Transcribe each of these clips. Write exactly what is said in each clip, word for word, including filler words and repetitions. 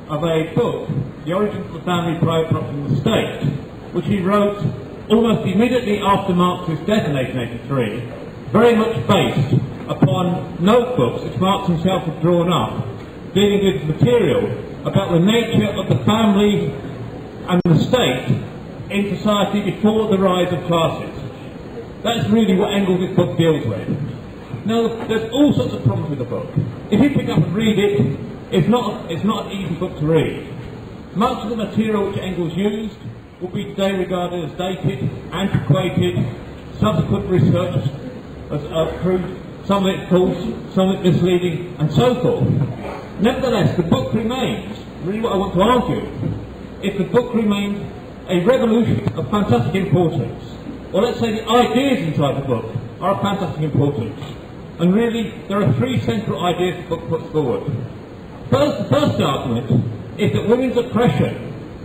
of a book, The Origins of the Family, Private Property and the State, which he wrote almost immediately after Marx's death in eighteen eighty-three, very much based upon notebooks which Marx himself had drawn up, dealing with material about the nature of the family and the state in society before the rise of classes. That's really what Engles' book deals with. Now, there's all sorts of problems with the book. If you pick up and read it, it's not, it's not an easy book to read. Much of the material which Engles used will be today regarded as dated, antiquated. Subsequent research has uh, proved some of it false, some of it misleading, and so forth. Nevertheless, the book remains, really what I want to argue, is the book remains a revolution of fantastic importance. Or let's say the ideas inside the book are of fantastic importance. And really, there are three central ideas the book puts forward. First, the first argument is that women's oppression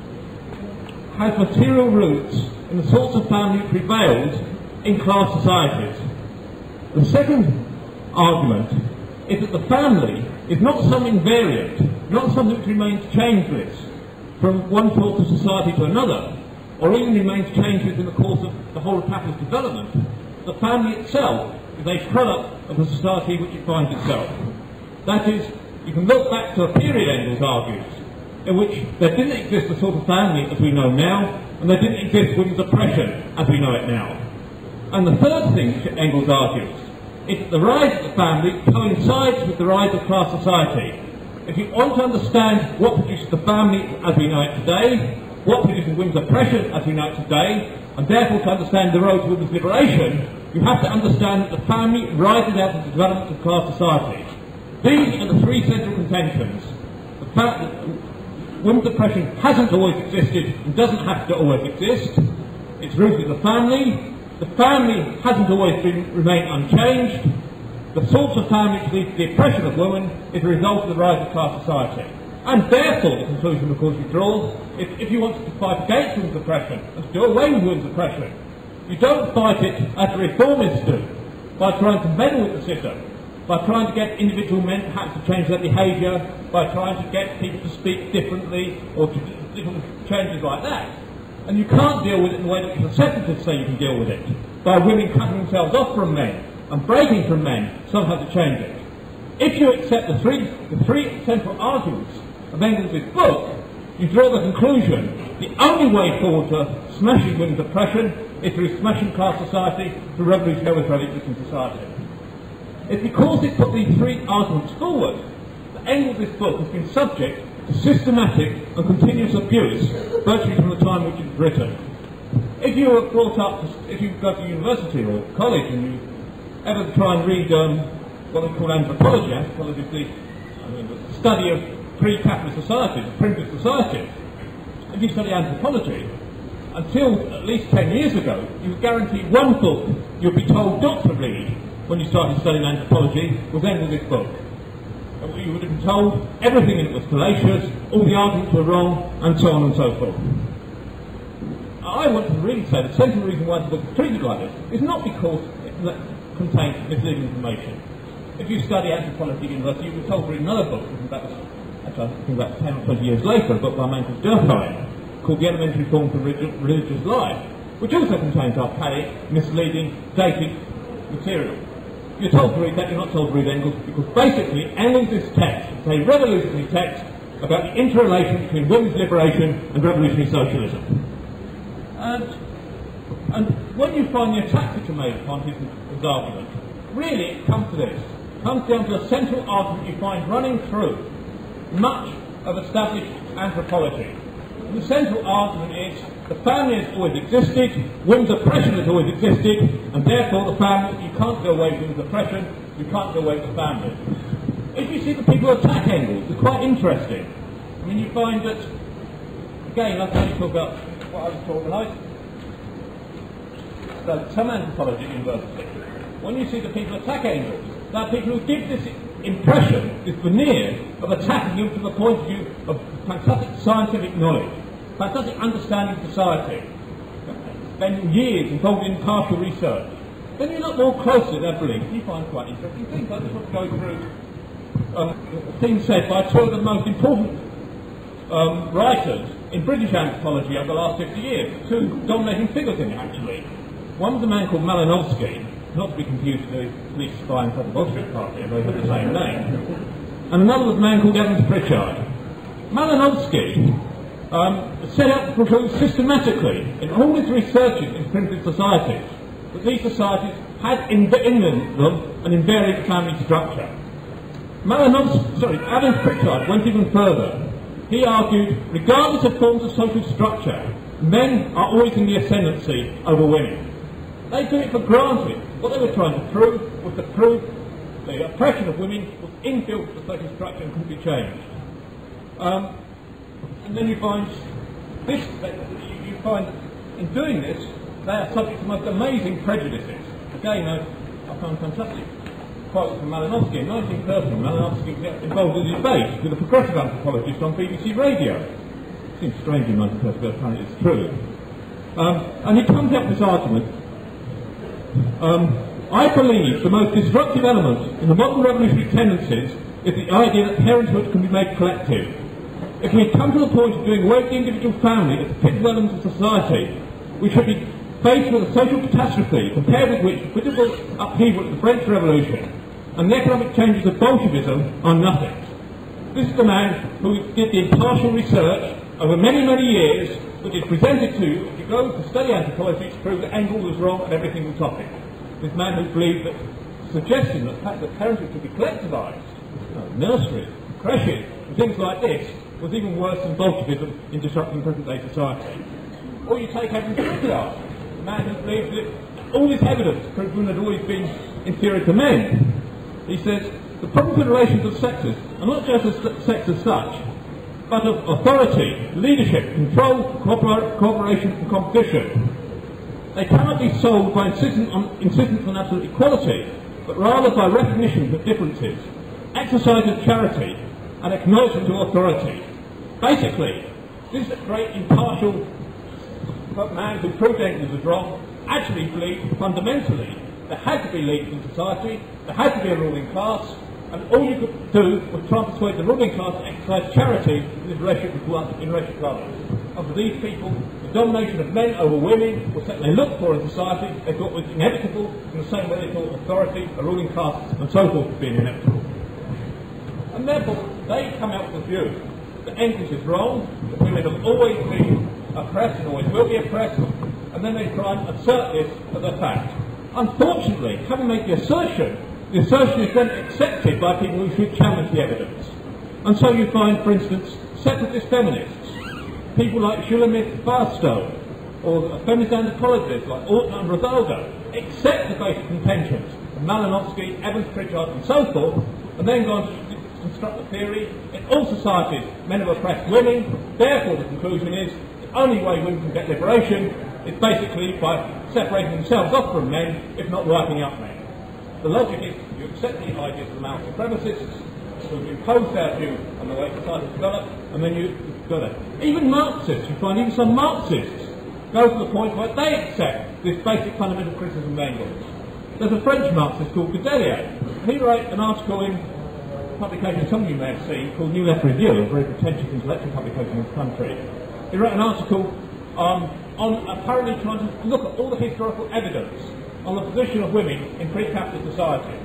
has material roots in the sorts of family that prevailed in class societies. The second argument is that the family is not something invariant, not something which remains changeless from one sort of society to another, or even remains changeless in the course of the whole of capitalist development. The family itself is a product of the society in which it finds itself. That is, you can look back to a period, Engles argues, in which there didn't exist the sort of family as we know now, and there didn't exist women's oppression as we know it now. And the third thing which Engles argues is that the rise of the family coincides with the rise of class society. If you want to understand what produces the family as we know it today, what produces women's oppression as we know it today, and therefore to understand the road to women's liberation, you have to understand that the family rises out of the development of class society. These are the three central contentions. The fact that women's oppression hasn't always existed and doesn't have to always exist. It's rooted in the family. The family hasn't always been remained unchanged. The sorts of family which lead to the oppression of women is a result of the rise of class society. And therefore, the conclusion, of course, you draw, if, if you want to fight against women's oppression and to do away with women's oppression, you don't fight it as the reformists do, by trying to meddle with the system, by trying to get individual men perhaps to change their behaviour, by trying to get people to speak differently, or to do different changes like that. And you can't deal with it in the way that the separatists say you can deal with it, by women cutting themselves off from men and breaking from men somehow to change it. If you accept the three, the three central arguments of Engles' book, you draw the conclusion the only way forward to smashing women's oppression is through smashing class society, through revolutionary existing society. It's because it put these three arguments forward that Engles' book has been subject to systematic and continuous abuse virtually from the time which it was written. If you were brought up, to, if you go to university or college and you ever try and read um, what they call anthropology, anthropology is the, I mean, the study of pre-capitalist societies, primitive societies, if you study anthropology, until at least ten years ago, you were guaranteed one book you'd be told not to read when you started studying anthropology was Engles' book. You would have been told everything in it was fallacious, all the arguments were wrong, and so on and so forth. I want to really say the central reason why the book is treated like this is not because it contains misleading information. If you study anthropology at university, you were told to read another book, that was, actually, I think about ten or twenty years later, a book by a man called Durkheim, called The Elementary Forms of Religious Life, which also contains archaic, misleading, dated material. You're told to read that, you're not told to read Engles, because basically Engles' text is a revolutionary text about the interrelation between women's liberation and revolutionary socialism. And, and when you find the attacks which are made upon his, his argument, really it comes to this. It comes down to a central argument you find running through much of established anthropology. And the central argument is the family has always existed, women's oppression has always existed, and therefore the family, you can't go away with women's oppression, you can't go away with the family. If you see the people who attack Engles, it's quite interesting. I mean, you find that, again, I'll only talk about what I was talking about, so some anthropology at university. When you see the people attack Engles, there are people who give this impression, this veneer, of attacking him from the point of view of fantastic scientific knowledge, fantastic understanding of society, spending years involved in impartial research. Then you look more closely at their beliefs, you find quite interesting things. I just want to go through um, things said by two of the most important um, writers in British anthropology over the last fifty years, two dominating figures in it actually. One was a man called Malinowski, not to be confused with the police spy inside the Bolshevik Party, although they had the same name. And another was a man called Evans Pritchard. Malinowski um, set out to prove systematically in all his researches in primitive societies that these societies had in, in them an invariant family structure. Malinowski, sorry, Evans Pritchard went even further. He argued, regardless of forms of social structure, men are always in the ascendancy over women. They took it for granted. What they were trying to prove was to prove the oppression of women was inbuilt to the social structure and couldn't be changed. Um, and then you find this, you, you find in doing this, they are subject to the most amazing prejudices. Again, I, I found fantastic quote from Malinowski. In nineteen thirty, Malinowski got involved in a debate with a progressive anthropologist on B B C Radio. It seems strange in nineteen thirty, but apparently it's true. Um, and he comes up with this argument. Um, I believe the most disruptive element in the modern revolutionary tendencies is the idea that parenthood can be made collective. If we come to the point of doing away with the individual family as a critical element of society, we should be faced with a social catastrophe compared with which political upheaval of the French Revolution and the economic changes of Bolshevism are nothing. This is the man who did the impartial research over many, many years which is presented to you if you go to study anthropology to prove that Engles was wrong on every single topic. This man who believed that suggesting that the fact that parenthood could be collectivised, you know, nurseries, creches, and things like this, was even worse than Bolshevism in disrupting present-day society. Or you take Evans Pritchard, the man who believes that all this evidence proves women had always been inferior to men. He says, the problems with relations of sexes are not just of sex as such, but of authority, leadership, control, cooper cooperation and competition. They cannot be solved by insistence on, insistence on absolute equality, but rather by recognition of differences, exercise of charity, and acknowledgement of authority. Basically, this great impartial man who proved Engles was wrong actually believed fundamentally there had to be leaders in society, there had to be a ruling class, and all you could do was try and persuade the ruling class to exercise charity in this relationship with in relationship with others. And for these people, the domination of men over women was something they looked for in society, they thought was inevitable, in the same way they thought authority, a ruling class, and so forth was being inevitable. And therefore, they come out with the view that Engles is wrong, that women have always been oppressed and always will be oppressed, and then they try and assert this as a fact. Unfortunately, having made the assertion, the assertion is then accepted by people who should challenge the evidence. And so you find, for instance, separatist feminists, people like Shulamith Barstow, or feminist anthropologists like Orton and Rosaldo, accept the basic contentions of Malinowski, Evans Pritchard, and so forth, and then go on to construct the theory in all societies men have oppressed women. Therefore, the conclusion is the only way women can get liberation is basically by separating themselves off from men, if not wiping out men. The logic is you accept the ideas of the male supremacists who impose their view on the way society developed, and then you, you've got it. Even Marxists, you find even some Marxists go to the point where they accept this basic fundamental criticism of Engels. There's a French Marxist called Godelier. He wrote an article in a publication some of you may have seen called New Left Review, a very pretentious intellectual publication in this country. He wrote an article um, on apparently trying to look at all the historical evidence on the position of women in pre-capitalist society.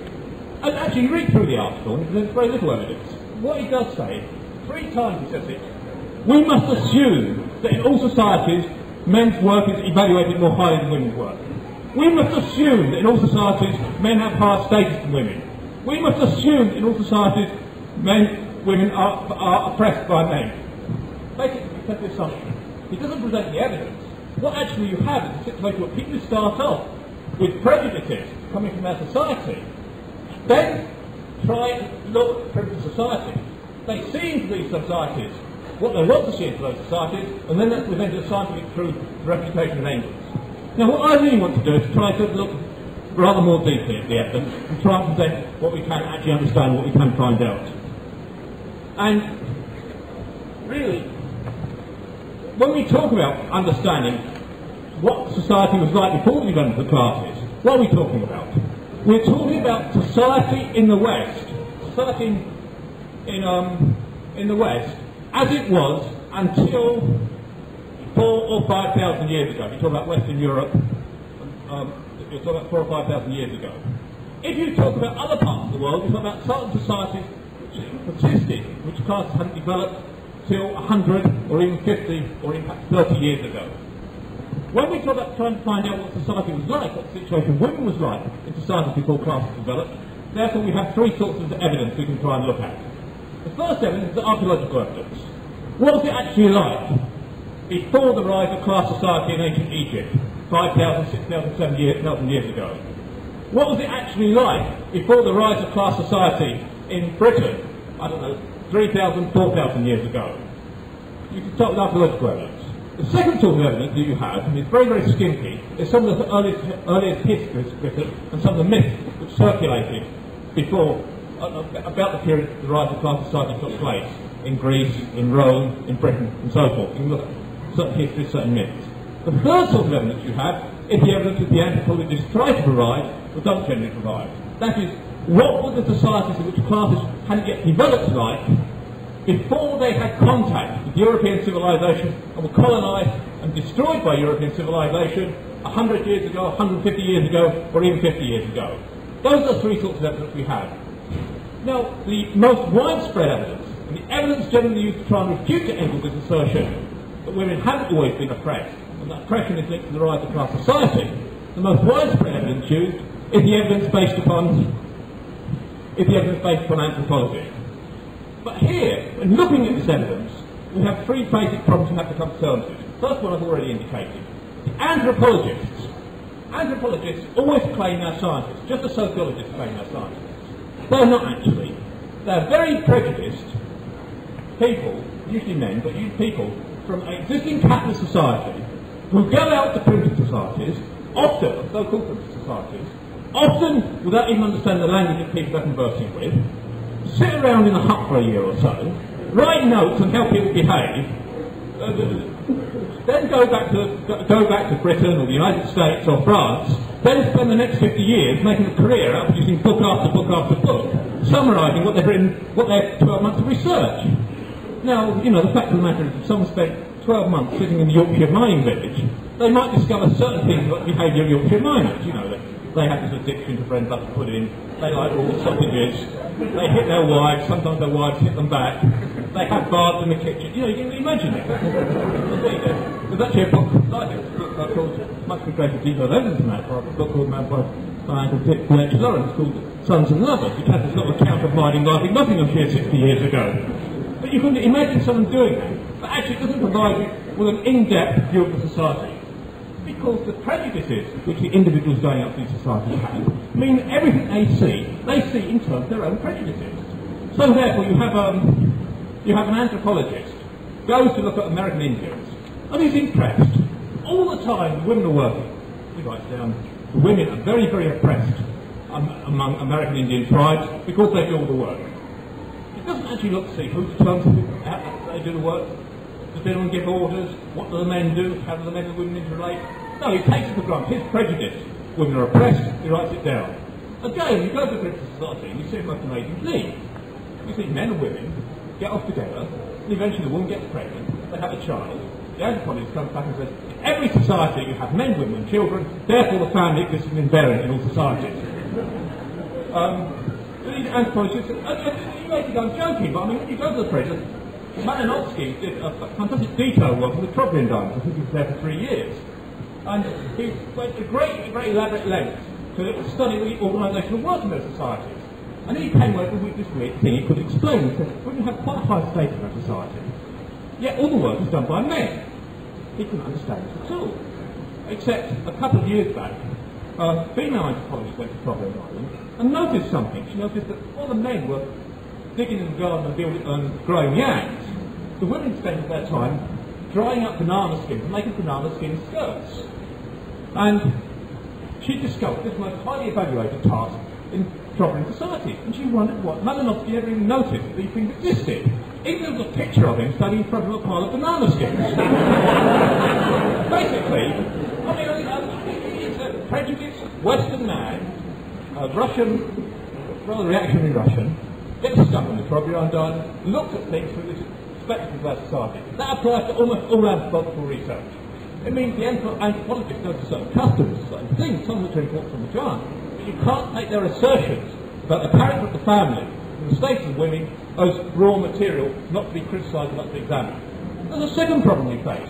And actually, you read through the article, and there's very little evidence. What he does say, three times he says it, we must assume that in all societies, men's work is evaluated more highly than women's work. We must assume that in all societies, men have higher status than women. We must assume that in all societies, men, women are, are oppressed by men. Basically, that's the assumption. He doesn't present the evidence. What actually you have is a situation where people start off with prejudices coming from our society, then try and look at primitive society. They see into these societies what they want to see into those societies, and then that's presented scientifically through the refutation of Engels. Now, what I really want to do is try to look rather more deeply at the evidence and try and present what we can actually understand, what we can find out. And really, when we talk about understanding what society was like before we went to the classes, what are we talking about? We're talking about society in the West, society in, in, um, in the West, as it was until four or five thousand years ago. If you talk about Western Europe, um, you're talking about four or five thousand years ago. If you talk about other parts of the world, you talk about certain societies which persisted, which classes hadn't developed till one hundred or even fifty or in fact thirty years ago. When we talk about trying to find out what society was like, what the situation of women was like in society before classes developed, therefore we have three sources of evidence we can try and look at. The first evidence is the archaeological evidence. What was it actually like before the rise of class society in ancient Egypt, five thousand, six thousand, seven thousand years ago? What was it actually like before the rise of class society in Britain, I don't know, three thousand, four thousand years ago? You can start with archaeological evidence. The second sort of evidence that you have, and it's very, very skimpy, is some of the earliest, earliest histories written and some of the myths which circulated before, uh, about the period the rise of class society took place in Greece, in Rome, in Britain, and so forth. You can look at certain histories, certain myths. The third sort of evidence you have is the evidence that the anthropologists try to provide, but don't generally provide. That is, what were the societies in which classes hadn't yet developed like before they had contact with European civilization and were colonised and destroyed by European civilization one hundred years ago, one hundred fifty years ago, or even fifty years ago. Those are the three sorts of evidence we have. Now, the most widespread evidence, and the evidence generally used to try and refute Engles' assertion that women haven't always been oppressed, and that oppression is linked to the rise of class society, the most widespread evidence used is the evidence based upon, is the evidence based upon anthropology. But here, when looking at this evidence, we have three basic problems we have to come to terms with. The first one I've already indicated. The anthropologists, anthropologists always claim they're scientists, just as sociologists claim they're scientists. They're not actually. They're very prejudiced people, usually men, but usually people from existing capitalist society who go out to primitive societies, often, so-called primitive societies, often without even understanding the language that people are conversing with, sit around in a hut for a year or so, write notes on how people behave, uh, then go back to go back to Britain or the United States or France, then spend the next fifty years making a career out of producing book after book after book, summarising what they've written, what their twelve months of research. Now, you know, the fact of the matter is, if someone spent twelve months sitting in the Yorkshire mining village, they might discover certain things about the behaviour of Yorkshire miners. You know, that they have this addiction to bread and butter pudding, they like raw sausages, they hit their wives, sometimes their wives hit them back, they have baths in the kitchen. You know, you can imagine it. There's actually a book like this, a book called, much with greater detail evidence than that, a book called Man by a man called H. Lawrence, called Sons and Lovers, which has this little account of mining life in Nottinghamshire sixty years ago. But you can imagine someone doing that, but actually it doesn't provide you with an in-depth view of the society. Because the prejudices which the individuals going up these societies have mean that everything they see, they see in terms of their own prejudices. So therefore you have, um, you have an anthropologist goes to look at American Indians, and he's impressed. All the time the women are working. He writes down, the women are very, very oppressed um, among American Indian tribes because they do all the work. He doesn't actually look to see who determines how they do the work. Does anyone give orders? What do the men do? How do the men and women interrelate? No, he takes it for granted. His prejudice. Women are oppressed. He writes it down. Again, you go to a primitive society and you see a most amazing thing. You see men and women get off together, and eventually the woman gets pregnant, they have a child. The anthropologist comes back and says, in every society you have men, women and children, therefore the family exists invariant in all societies. Um, these anthropologists, uh, uh, you may think I'm joking, but I mean, when you go to the prison, Malinowski did a fantastic detail work on the Trobriand diamonds. I think he was there for three years. And he went to great, great elaborate lengths to study the organisational work in those societies. And he came away with this weird thing he could explain. He said, women have quite a high status in our society. Yet all the work is done by men. He couldn't understand this at all. Except a couple of years back, a female anthropologist went to Trobriand Island and noticed something. She noticed that all the men were digging in the garden and building, um, growing yams. The women spent their time drying up banana skins and making banana skin skirts. And she discovered this most highly evaluated task in Trobriand society. And she wondered what Malinowski ever even noticed that these things existed. Even there was a picture of him standing in front of a pile of banana skins. Basically, I mean, uh, he's a prejudiced Western man, a Russian, rather reactionary Russian, gets stuck on the Trobriand Island, looks at things through this expected of our society. That applies to almost all anthropological research. It means the anthropologist knows certain customs, certain things, some of which are important, some which aren't. But you can't take their assertions about the character of the family and the status of women as raw material not to be criticised and not to be examined. There's a second problem we face,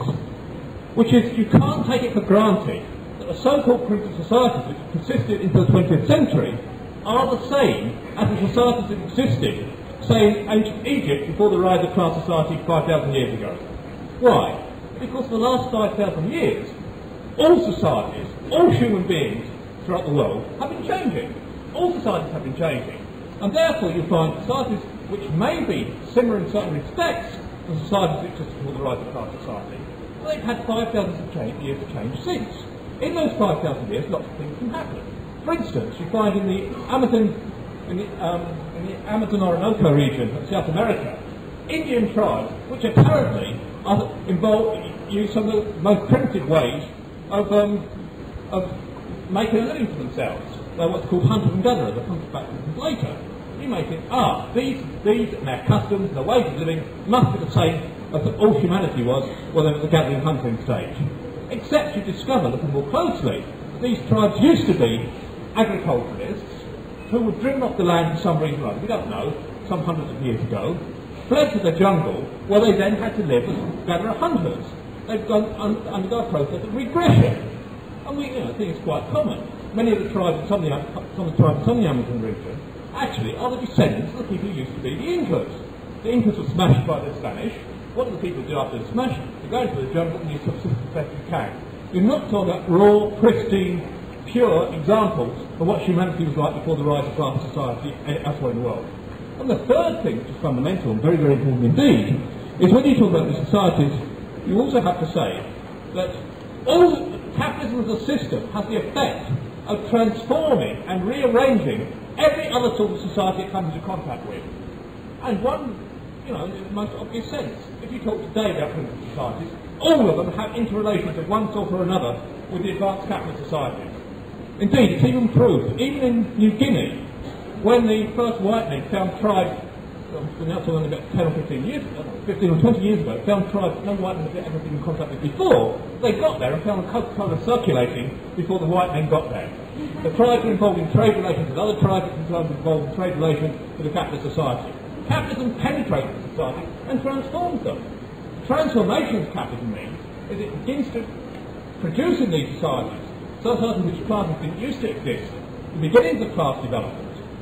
which is you can't take it for granted that the so-called primitive societies which persisted into the twentieth century are the same as the societies that existed, say, in ancient Egypt before the rise of class society five thousand years ago. Why? Because for the last five thousand years, all societies, all human beings throughout the world have been changing. All societies have been changing. And therefore you find societies which may be similar in certain respects to societies that existed before the rise of class society, but they've had five thousand years of change since. In those five thousand years, lots of things can happen. For instance, you find in the Amazon, in the, um, in the Amazon Orinoco region of South America, Indian tribes which apparently are involved, use some of the most primitive ways of, um, of making a living for themselves. They're what's called hunters and gatherers. I'll come back to them later. You may think, ah, these, these and their customs and their ways of living must be the same as all humanity was when they were at the gathering hunting stage. Except you discover, looking more closely, that these tribes used to be agriculturalists who were driven off the land for some reason or other, we don't know, some hundreds of years ago, fled to the jungle, where they then had to live as gatherer hunters. They've gone un undergone a process of regression. And we, you know, I think it's quite common. Many of the tribes in some of the, some of the tribes in some of the Amazon region actually are the descendants of the people who used to be the Engles. The Engles were smashed by the Spanish. What do the people do after the smash? They go into the jungle and you subsist as best you can. You're not talking about raw, pristine, pure examples of what humanity was like before the rise of class society elsewhere in the world. And the third thing, which is fundamental and very, very important indeed, is when you talk about the societies, you also have to say that all capitalism as a system has the effect of transforming and rearranging every other sort of society it comes into contact with. And one, you know, in the most obvious sense, if you talk today about primitive societies, all of them have interrelations of one sort or another with the advanced capitalist societies. Indeed, it's even proved, even in New Guinea, when the first white men found tribes, well, now talking about ten or fifteen years ago, fifteen or twenty years ago, found tribes no white men had ever been in contact with before, they got there and found Coca-Cola circulating before the white men got there. The tribes were involved in trade relations with other tribes, and tribes were involved in trade relations with the capitalist society. Capitalism penetrates the society and transforms them. Transformation of capitalism means is it begins to produce in these societies societies which classes didn't used to exist, the beginnings of class development.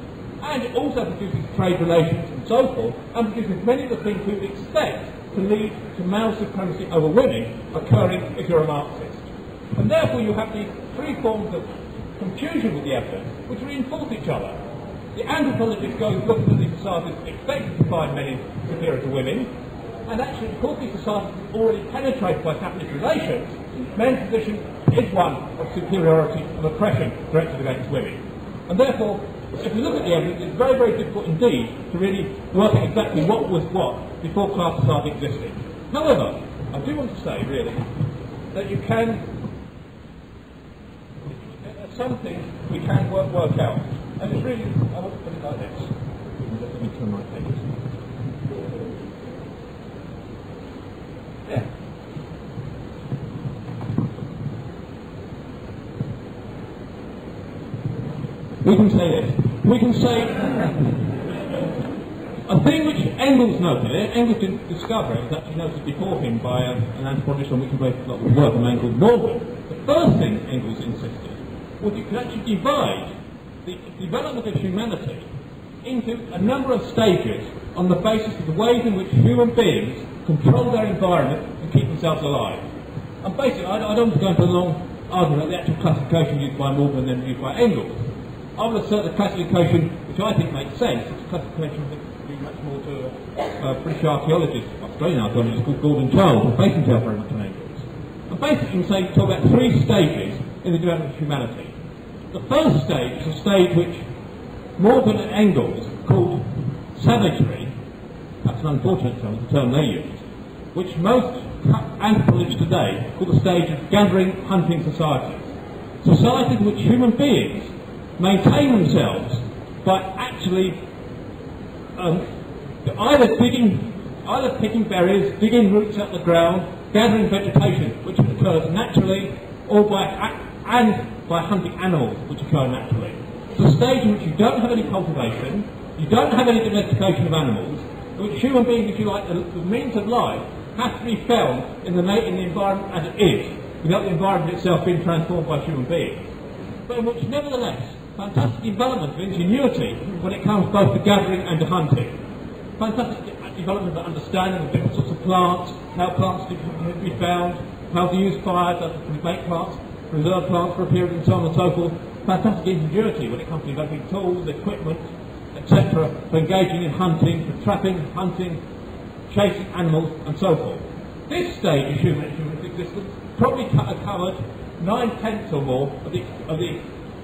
And it also produces trade relations and so forth, and produces many of the things we would expect to lead to male supremacy over women occurring if you're a Marxist. And therefore you have these three forms of confusion with the evidence which reinforce each other. The anthropologist goes looking at these societies expecting to find men superior to women, and actually because these societies are already penetrated by capitalist relations, men's position is one of superiority and oppression directed against women. And therefore, if you look at the evidence, it's very, very difficult indeed to really work out exactly what was what before class society existed. However, I do want to say, really, that you can, some things we can work, work out. And it's really, I want to put it like this. Let me turn my pages. Yeah. We can say this. We can say a thing which Engles noted. Engles didn't discover it. It was actually noted before him by a, an anthropologist on which he based a lot of work, a man called Morgan. The first thing Engles insisted was you could actually divide the development of humanity into a number of stages on the basis of the ways in which human beings control their environment and keep themselves alive. And basically, I, I don't want to go into a long argument about the actual classification used by Morgan and then used by Engles. I will assert the classification which I think makes sense. It's a classification that would be much more to a, a British archaeologist, Australian archaeologist called Gordon Charles, who based himself very much on Engles. And basically, you can say, talk about three stages in the development of humanity. The first stage is a stage which Morgan and Engles called savagery. That's an unfortunate term, the term they used, which most anthropologists today call the stage of gathering hunting societies. Societies in which human beings maintain themselves by actually um, either digging either picking berries, digging roots out of the ground, gathering vegetation, which occurs naturally, or by and by hunting animals, which occur naturally. It's a stage in which you don't have any cultivation, you don't have any domestication of animals, in which human beings, if you like, the, the means of life, have to be found in the, in the environment as it is, without the environment itself being transformed by human beings. But in which, nevertheless, fantastic development of ingenuity when it comes both to gathering and to hunting. Fantastic development of understanding of different sorts of plants, how plants can be found, how to use fire to make plants, preserve plants for a period and so on and so forth. Fantastic ingenuity when it comes to developing tools, equipment, et cetera, for engaging in hunting, for trapping, hunting, chasing animals, and so forth. This stage of human, human existence probably covered nine-tenths or more of the, of the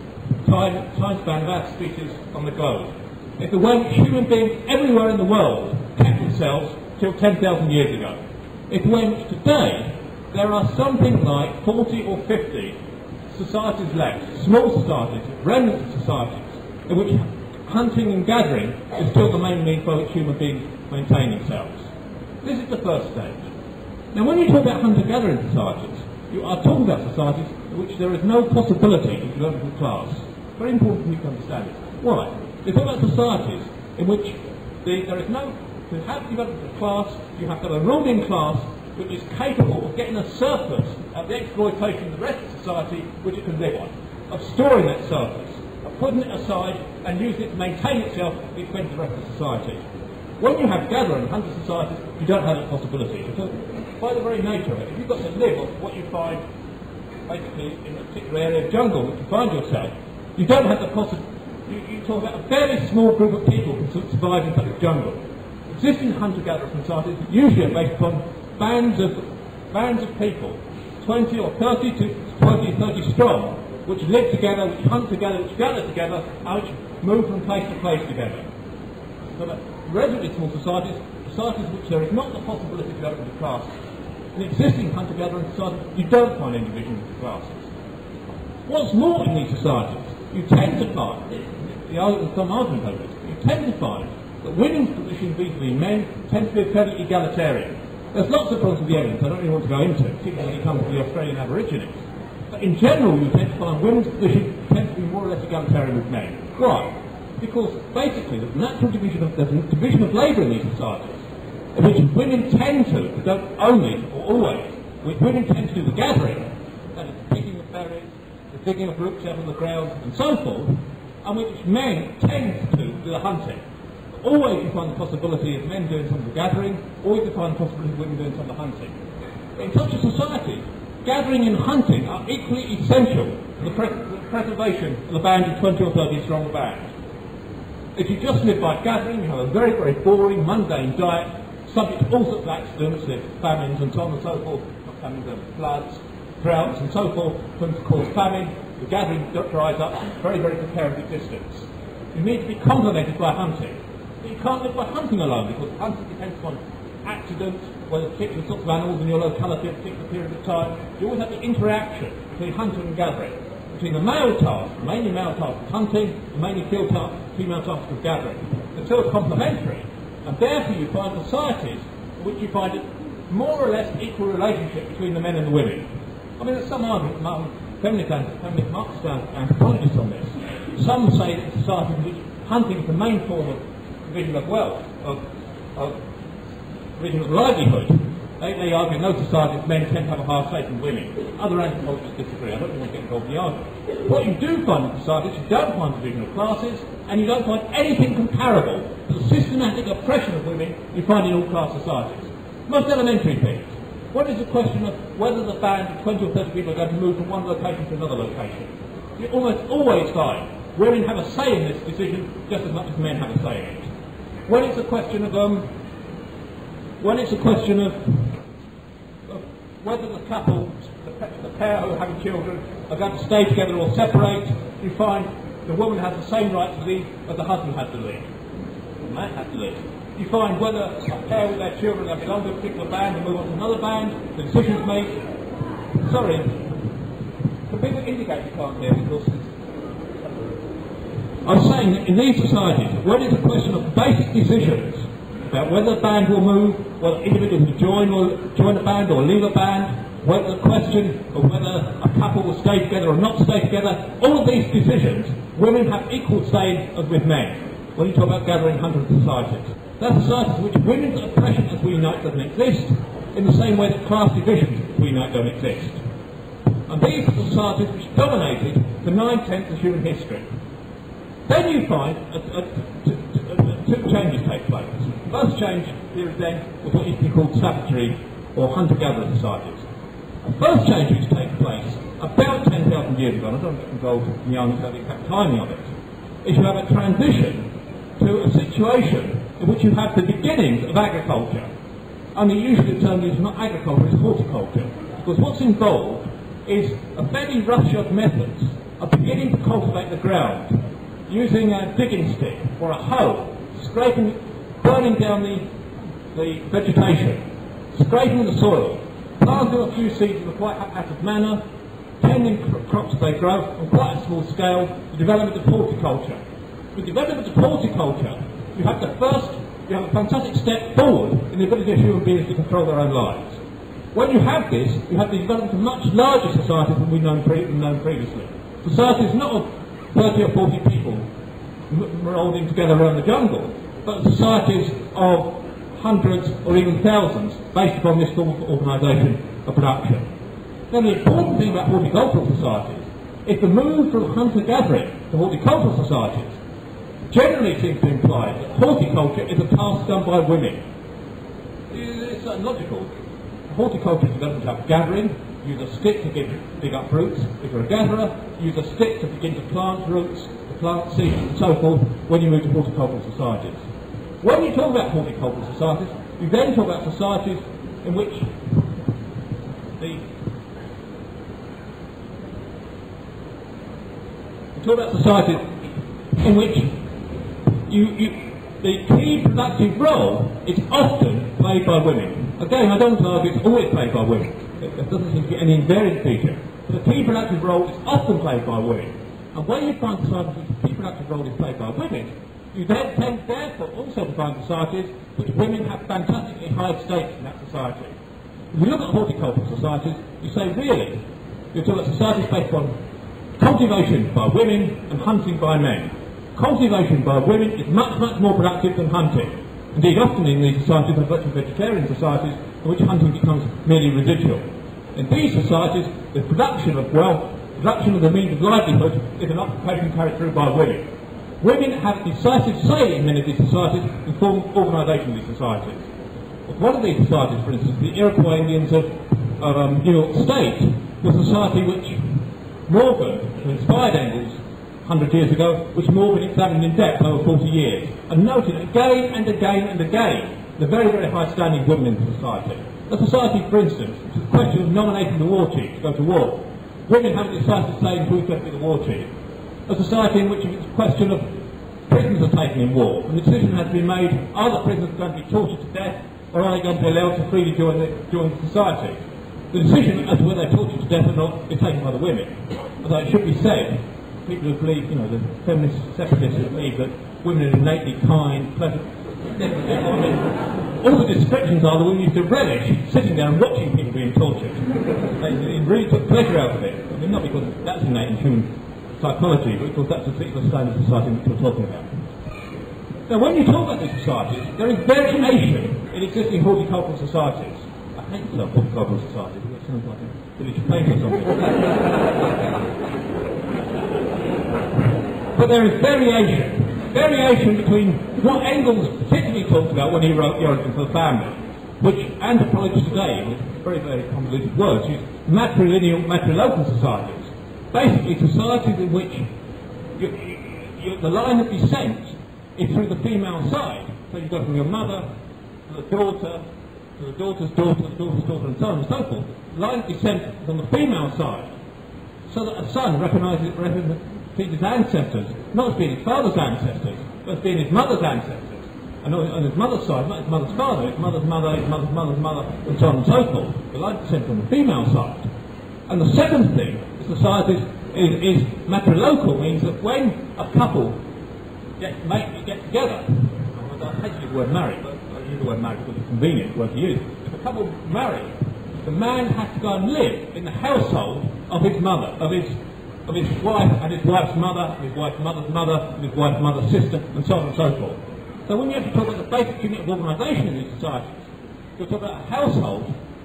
time, time span of our species on the globe. It's the way human beings everywhere in the world kept themselves till ten thousand years ago. It's the way in which today there are something like forty or fifty societies left, small societies, remnant societies, in which hunting and gathering is still the main means by which human beings maintain themselves. This is the first stage. Now, when you talk about hunter-gathering societies, you are talking about societies in which there is no possibility of developing a class. Very important for you to understand this. Why? You talk about societies in which the, there is no, to have developed a class, you have to have a ruling class which is capable of getting a surplus of the exploitation of the rest of society which it can live on, of storing that surplus, of putting it aside and using it to maintain itself at the expense of the rest of society. When you have gathering and hunter societies, you don't have that possibility. Because by the very nature of it, if you've got to live off what you find basically in a particular area of jungle which you find yourself, you don't have the possibility. You, you talk about a very small group of people who can survive in such a jungle. Existing hunter-gatherer societies usually are based upon bands of bands of people, twenty or thirty to twenty, thirty strong, which live together, which hunt together, which gather together, and which move from place to place together. So that relatively small societies, societies in which there is not the possibility of developing a class. In existing hunter-gathering societies, you don't find any division into classes. What's more in these societies, you tend to find, the argument, some argument over it, you tend to find that women's position vis-à-vis men tends to be fairly egalitarian. There's lots of problems with the evidence I don't really want to go into, particularly when it comes to the Australian Aborigines. But in general, you tend to find women's position tends to be more or less egalitarian with men. Why? Because basically the natural division of, the division of labour in these societies, in which women tend to, but don't only or always, which women tend to do the gathering, that is the picking of berries, the digging of roots out of the ground, and so forth, and which men tend to do the hunting. But always you find the possibility of men doing some of the gathering, always you find the possibility of women doing some of the hunting. But in such a society, gathering and hunting are equally essential to the, pre the preservation of the band of twenty or thirty strong band. If you just live by gathering, you have a very, very boring, mundane diet, subject to all sorts of accidents, famines and so on and so forth, not famines, floods, droughts and so forth, can cause famine. The gathering dries up, very, very precarious existence. You need to be complemented by hunting. But you can't live by hunting alone, because hunting depends upon accidents, whether particular sorts of animals in your locality at a particular period of time. You always have the interaction between hunting and gathering, between the male task, mainly male task of hunting, and mainly field task, female task of gathering. The two are complementary, and therefore you find societies in which you find it more or less equal relationship between the men and the women. I mean, there's some argument among feminist, feminist Marxist anthropologists on this. Some say that societies in which hunting is the main form of provision of wealth, of, of provision of livelihood. They, they argue in those societies men tend to have a higher stake than women. Other anthropologists disagree. I don't really want to get involved in the argument. What you do find in societies, you don't find division of classes, and you don't find anything comparable to the systematic oppression of women you find in all class societies. Most elementary things. What is the question of whether the band of twenty or thirty people are going to move from one location to another location? You almost always find women have a say in this decision just as much as men have a say in it. When it's a question of um, when it's a question of, of whether the couple, the, the pair who are having children, are going to stay together or separate, you find the woman has the same right to leave as the husband has to leave. The man has to leave. You find whether a pair with their children that belong to a particular band and move on to another band, the decisions made. Sorry, can people indicate you can't hear because I was saying that in these societies, when it's a question of basic decisions, about whether the band will move, whether individuals will join or join the band or leave a band, whether the question of whether a couple will stay together or not stay together. All of these decisions, women have equal say as with men. When you talk about gathering hundreds of societies, there are societies in which women's oppression as we know it doesn't exist, in the same way that class divisions as we know it don't exist. And these are societies which dominated for nine-tenths of human history. Then you find a, a, a, a, a, two changes take place. The first change here and then was what used to be called savagery or hunter-gatherer societies. The first change which takes place about ten thousand years ago, and I don't get involved in the answer, the exact timing of it, is you have a transition to a situation in which you have the beginnings of agriculture. And the usual term is not agriculture, it's horticulture. Because what's involved is a very roughshod methods of beginning to cultivate the ground, using a digging stick or a hoe, scraping, burning down the, the vegetation, scraping the soil, planting a few seeds in a quite haphazard manner, tending cr crops as they grow on quite a small scale, the development of horticulture. With the development of horticulture, you have the first, you have a fantastic step forward in the ability of human beings to control their own lives. When you have this, you have the development of much larger societies than we've known, pre known previously. Societies not of thirty or forty people rolling together around the jungle, but societies of hundreds or even thousands based upon this form of organisation of production. Then the important thing about horticultural societies is the move from hunter-gathering to horticultural societies generally seems to imply that horticulture is a task done by women. It's logical. Horticulture is developed out gathering. Use a stick to dig, dig up roots. If you're a gatherer, use a stick to begin to plant roots, to plant seeds, and so forth when you move to horticultural societies. When you talk about horticultural societies, you then talk about societies in which the you talk about societies in which you, you the key productive role is often played by women. Again, I don't argue it's always played by women. There doesn't seem to be any invariant feature. But the key productive role is often played by women. And when you find societies where the key productive role is played by women, you then tend therefore also to find societies which women have fantastically high stakes in that society. If you look at horticultural societies, you say really, you're talking about societies based on cultivation by women and hunting by men. Cultivation by women is much, much more productive than hunting. Indeed, often in these societies, there are virtually vegetarian societies in which hunting becomes merely residual. In these societies, the production of wealth, production of the means of livelihood, is an occupation carried through by women. Women have a decisive say in many of these societies in form of organisation of these societies. One of these societies, for instance, the Iroquois Indians of, of um, New York State, was a society which Morgan, who inspired Engles one hundred years ago, which Morgan examined in depth over forty years, and noted again and again and again the very, very high standing of women in society. A society, for instance, which is a question of nominating the war chief to go to war. Women have a decisive say in who's going to be the war chief. A society in which it's a question of prisoners are taken in war, and the decision has to be made, are the prisoners going to be tortured to death, or are they going to be allowed to freely join the, join the society? The decision as to whether they're tortured to death or not is taken by the women. Although it should be said, people who believe, you know, the feminist separatists who believe that women are innately kind, pleasant, all the descriptions are that women used to relish sitting there and watching people being tortured. They, they really took pleasure out of it. I mean, not because that's innate in human psychology, but because that's the particular standard of society which we're talking about. Now, when you talk about these societies, there is variation in existing horticultural societies. I hate the term horticultural societies, because it sounds like a village place or something. But there is variation. Variation between what Engles particularly talked about when he wrote The Origin of the Family, which anthropologists today, with very, very convoluted words, use matrilineal, matrilocal societies. Basically, societies in which you, you, the line of descent is through the female side. So you go from your mother to the daughter, to the daughter's daughter, to the daughter's daughter, and so on and so forth. The line of descent is on the female side, so that a son recognises his ancestors, not as being his father's ancestors, but as being his mother's ancestors. And on his mother's side, not his mother's father, his mother's mother, his mother's mother's mother, and so on and so forth. The line of descent on the female side. And the second thing, societies is, is matrilocal, means that when a couple get, make, get together, I hate to use the word married, but use the word marriage because it's convenient word to use. If a couple marry, the man has to go and live in the household of his mother, of his of his wife and his wife's mother, his wife's mother's mother, and his wife's mother's sister, and so on and so forth. So when you actually talk about the basic unit of organisation in these societies, you're talking about a household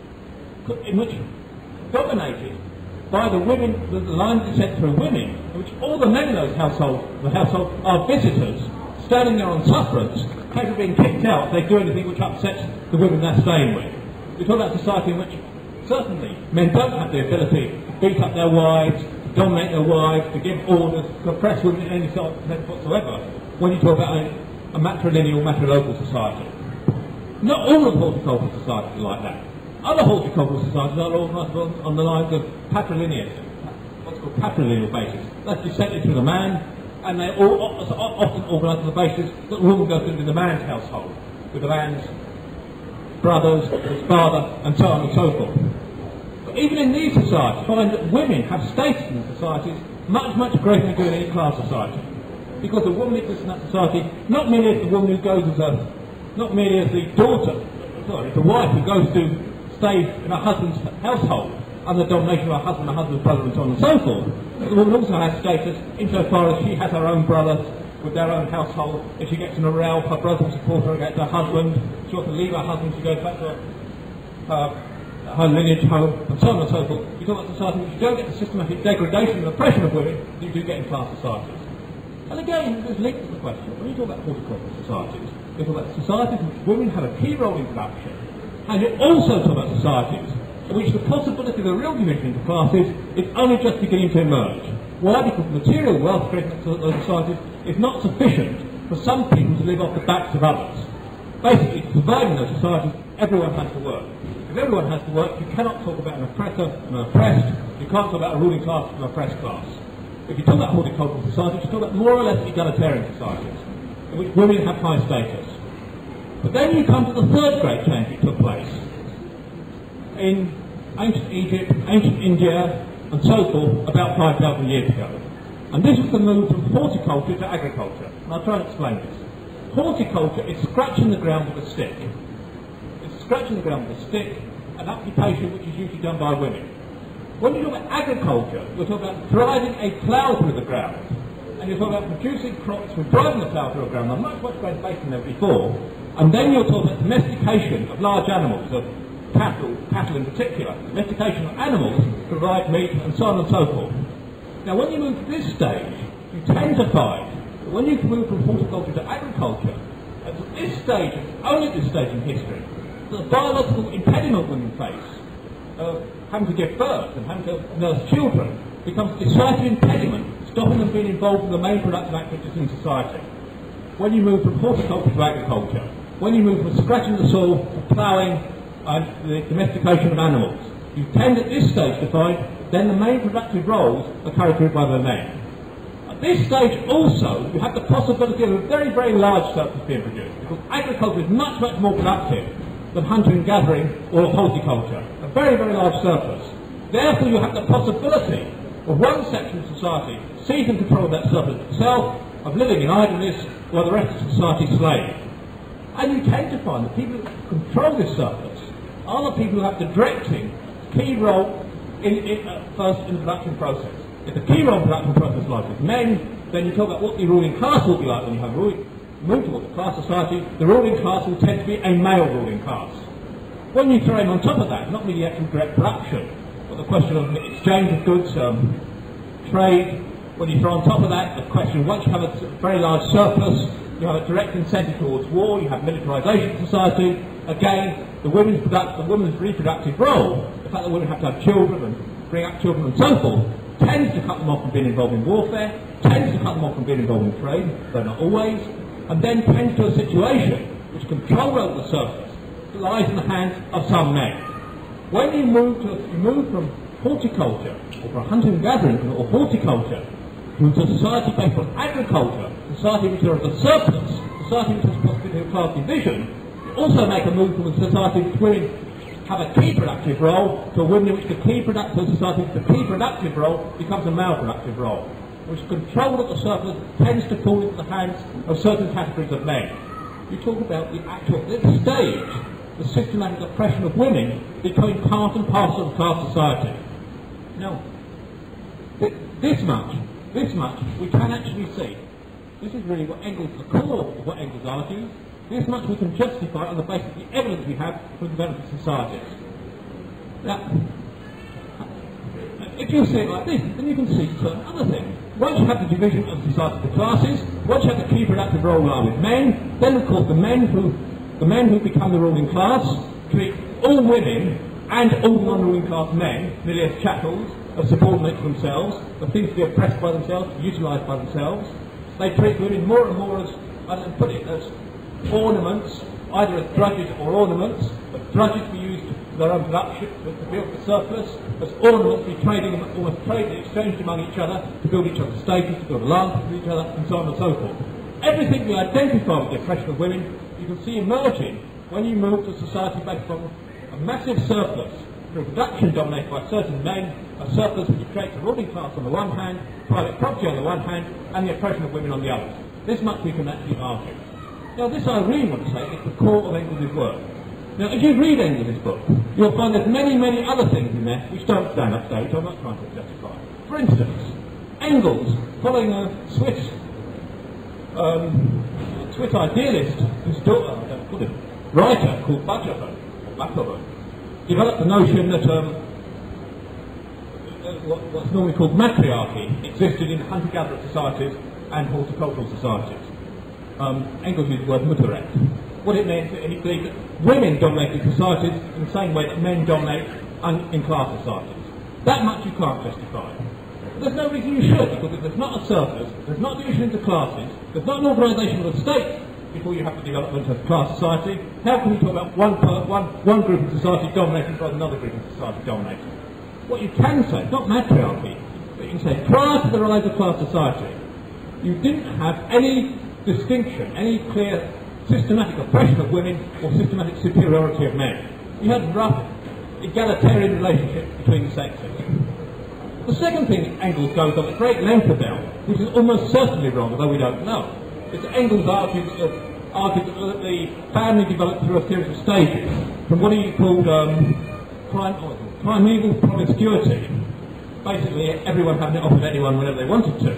in which dominated by the women, the line of descent through women, in which all the men in those households, the household, are visitors, standing there on sufferance, capable of being kicked out if they do anything which upsets the women they're staying with. We're talking about a society in which certainly men don't have the ability to beat up their wives, to dominate their wives, to give orders, to oppress women in any sort of sense whatsoever, when you talk about a, a matrilineal, matrilocal society. Not all of horticultural societies are like that. Other horticultural societies are organised on, on the lines of patrilineal, what's called patrilineal basis. That's descended through the man, and they're all, often organised on the basis that the woman goes into the man's household, with the man's brothers, his father, and so on and so forth. But even in these societies, find that women have status in the societies much, much greater than they do in any class society. Because the woman exists in that society not merely as the woman who goes as a, not merely as the daughter, sorry, the wife who goes to stay in her husband's household under the domination of her husband, her husband's brother, and so on and so forth. But the woman also has status insofar as she has her own brothers with their own household. If she gets in a row, her brother will support her against her husband. She wants to leave her husband, she goes back to her, her, her lineage home, and so on and so forth. You talk about society in which you don't get the systematic degradation and oppression of women that you do get in class societies. And again, there's linked to the question, when you talk about horticultural societies, you talk about societies in which women have a key role in production, and you also talk about societies in which the possibility of a real division into classes is only just beginning to emerge. Why? Because material wealth created in those societies is not sufficient for some people to live off the backs of others. Basically, to survive in those societies, everyone has to work. If everyone has to work, you cannot talk about an oppressor and an oppressed, you can't talk about a ruling class and an oppressed class. If you talk about horticultural societies, you talk about more or less egalitarian societies, in which women have high status. But then you come to the third great change that took place in ancient Egypt, ancient India, and so forth, about five thousand years ago. And this was the move from horticulture to agriculture. And I'll try and explain this. Horticulture is scratching the ground with a stick. It's scratching the ground with a stick, an occupation which is usually done by women. When you talk about agriculture, you're talking about driving a plough through the ground. And you're talking about producing crops from driving the plough through the ground on a much, much greater basis than ever before. And then you're talking about domestication of large animals, of cattle, cattle in particular, domestication of animals to provide meat, and so on and so forth. Now, when you move to this stage, you tend to find that when you move from horticulture to agriculture, at this stage, only this stage in history, the biological impediment women face of having to give birth and having to nurse children becomes a decisive impediment, stopping them being involved in the main productive activities in society. When you move from horticulture to agriculture, when you move from scratching the soil to ploughing and the domestication of animals, you tend at this stage to find then the main productive roles are carried through by the men. At this stage also, you have the possibility of a very, very large surplus being produced, because agriculture is much, much more productive than hunting and gathering or horticulture. A very, very large surplus. Therefore, you have the possibility of one section of society seizing control of that surplus itself, of living in idleness, while the rest of society is slave. And you tend to find that people who control this surplus are the people who have the directing key role in, in, uh, first in the production process. If the key role in the production process lies with men, then you talk about what the ruling class will be like when you have ruling, move towards a class society. The ruling class will tend to be a male ruling class. When you throw in on top of that, not merely the actual direct production, but the question of exchange of goods, um, trade, when you throw on top of that the question, once you have a very large surplus, you have a direct incentive towards war, you have militarisation of society. Again, the women's, product, the women's reproductive role, the fact that women have to have children and bring up children and so forth, tends to cut them off from being involved in warfare, tends to cut them off from being involved in trade, though not always, and then tends to a situation which control over the surplus lies in the hands of some men. When you move to you move from horticulture, or from hunting and gathering, or horticulture, to a society based on agriculture, society which there is a surplus, society which has possibility of class division, you also make a move from a society which women have a key productive role to a woman in which the key productive society, the key productive role becomes a male productive role, which control of the surplus tends to fall into the hands of certain categories of men. You talk about the actual, at this stage, the systematic oppression of women becoming part and parcel of class society. Now, th this much, this much, we can actually see. This is really what Engles, the core of what Engles argues. This much we can justify on the basis of the evidence we have from developing societies. Now, if you see it like this, then you can see certain other things. Once you have the division of society into classes, once you have the key productive role lie with men, then of course the men who the men who become the ruling class treat all women and all non-ruling class men merely as chattels, as subordinate to themselves, as things to be oppressed by themselves, utilised by themselves. They treat women more and more as, and put it as ornaments, either as drudges or ornaments, but drudges to be used for their own production, to build the surplus, as ornaments to be trading, almost traded, exchanged among each other, to build each other's status, to build alliances with each other, and so on and so forth. Everything we identify with the oppression of women, you can see emerging when you move to a society based on a massive surplus, through production dominated by certain men, a surplus which creates a ruling class on the one hand, private property on the one hand, and the oppression of women on the other. This much we can actually argue. Now this I really want to say is the core of Engles' work. Now if you read Engles' book, you'll find there's many, many other things in there which don't stand up today, which I'm not trying to justify. For instance, Engles, following a Swiss um, Swiss idealist, whose daughter, I don't put it, writer called Beethoven, or Beethoven, developed the notion that um, what, what's normally called matriarchy existed in hunter-gatherer societies and horticultural societies. Um, Engles used the word Mutterrecht. What it meant, he believed that women dominated societies in the same way that men dominate in class societies. That much you can't justify. But there's no reason you should, because if there's not a surplus, there's not division into classes, there's not an organisation of the state before you have the development of class society, how can you talk about one, per, one, one group of society dominated by another group of society dominated? What you can say, not matriarchy, but you can say prior to the rise of class society, you didn't have any distinction, any clear systematic oppression of women or systematic superiority of men. You had rough egalitarian relationships between the sexes. The second thing Engles goes on at great length about, which is almost certainly wrong, although we don't know, is that Engles argued, uh, argued that the family developed through a series of stages, from what he called um, prime, oh, primeval promiscuity, basically everyone having it off with anyone whenever they wanted to,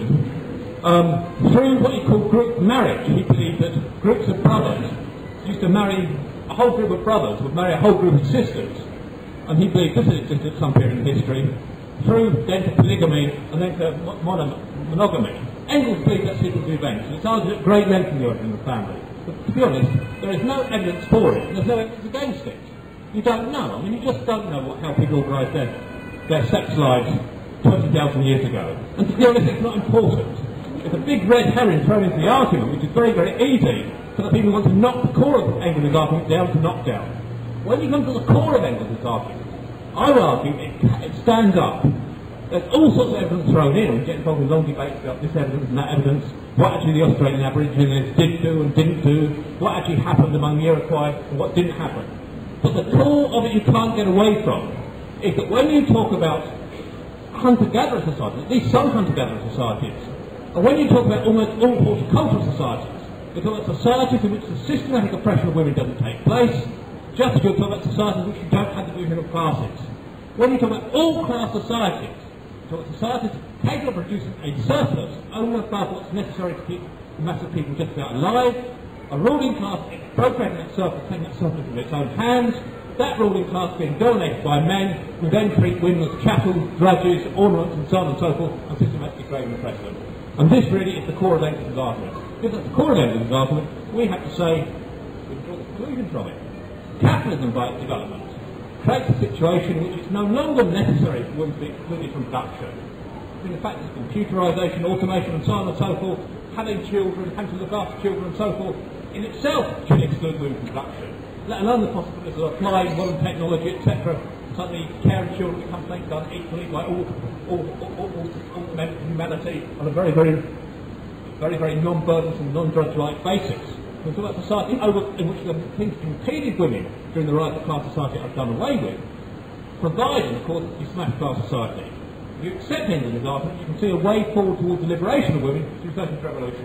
Um, through what he called group marriage. He believed that groups of brothers used to marry, a whole group of brothers would marry a whole group of sisters, and he believed this had existed at some period in history, through then to polygamy and then to mon monogamy. Engles believed that sequence of events, and it's argued at great length in the origin of the family. But to be honest, there is no evidence for it, and there's no evidence against it. You don't know. I mean, you just don't know what, how people organised their, their sex lives twenty thousand years ago. And to be honest, it's not important. It's a big red herring thrown into the argument, which is very, very easy for the people who want to knock the core of Engles' argument down to knock down. When you come to the core of Engles' argument, I would argue it, it stands up. There's all sorts of evidence thrown in, and we get involved in long debates about this evidence and that evidence, what actually the Australian Aborigines did do and didn't do, what actually happened among the Iroquois and what didn't happen. But the core of it you can't get away from is that when you talk about hunter-gatherer societies, at least some hunter-gatherer societies, and when you talk about almost all horticultural societies, you talk about societies in which the systematic oppression of women doesn't take place, just as you talk about societies in which you don't have the division of classes. When you talk about all class societies, you talk about societies capable of producing a surplus over above what's necessary to keep the mass of people just about alive, a ruling class appropriating that surplus, taking that surplus into its own hands, that ruling class being dominated by men who then treat women as chattels, drudges, ornaments, and so on and so forth, and systematically grade and oppress them. And this really is the core of Engles' argument. Because at the core of Engles' argument, we have to say, we draw the conclusion from it. Capitalism, by its development, creates a situation in which it's no longer necessary for women to be excluded from production. In the fact that computerisation, automation, and so on and so forth, having children, having to look after children, and so forth, in itself should exclude women from production. Let alone the possibility of applying modern technology, et cetera. Suddenly, caring children become things done equally by all, all, all, all, all, all humanity on a very, very, very, very non-burdensome, non-drudge-like basis. We talk about society over, in which the things that impeded women during the rise of class society are done away with, provided, of course, you smash class society. If you accept Engles' argument, you can see a way forward towards the liberation of women through social revolution.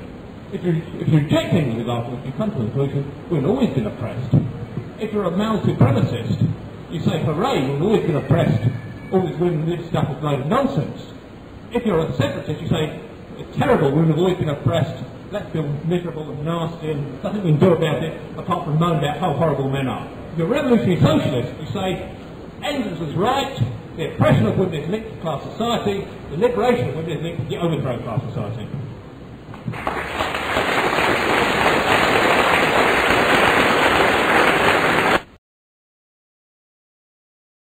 If you, if you reject Engles' argument, you come to the conclusion we've always been oppressed. If you're a male supremacist, you say, hooray, we've always been oppressed. All this women this stuff is a load of nonsense. If you're a separatist, you say, it's terrible, women have always been oppressed. Let's feel miserable and nasty and there's nothing we can do about it apart from moan about how horrible men are. If you're a revolutionary socialist, you say, Engles was right, the oppression of women is linked to class society, the liberation of women is linked to the overthrow of class society.